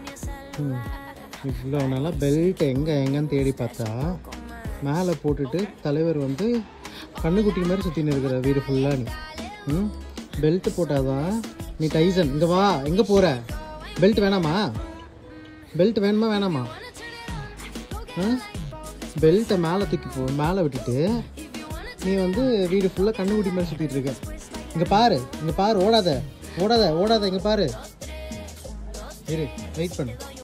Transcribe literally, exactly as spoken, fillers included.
ம் இவ்வளோ நல்லா பெல்ட் எங்கே எங்கன்னு தேடி பார்த்தா மேலே போட்டுட்டு தலைவர் வந்து கண்ணுக்குட்டி மாதிரி சுற்றின்னு இருக்கிற வீடு ஃபுல்லாக நீ. ம் பெல்ட் போட்டாதான் நீ டைசன். இங்கே வா, எங்கே போகிற? பெல்ட் வேணாமா? பெல்ட் வேணுமா வேணாமா? ம் பெல்ட்டை மேலே தூக்கி போ மேலே விட்டுட்டு நீ வந்து வீடு ஃபுல்லாக கண்ணுக்குட்டி மாதிரி சுற்றிட்டு இருக்க. இங்கே பாரு, இங்கே பாரு, ஓடாத ஓடாத ஓடாத இங்கே பாரு. இரு, வெயிட் பண்ணு.